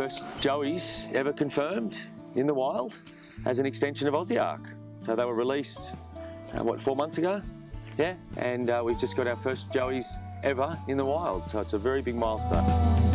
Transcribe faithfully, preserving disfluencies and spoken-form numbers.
first joeys ever confirmed in the wild as an extension of Aussie Ark. So they were released, uh, what, four months ago? Yeah, and uh, we've just got our first joeys ever in the wild, so it's a very big milestone.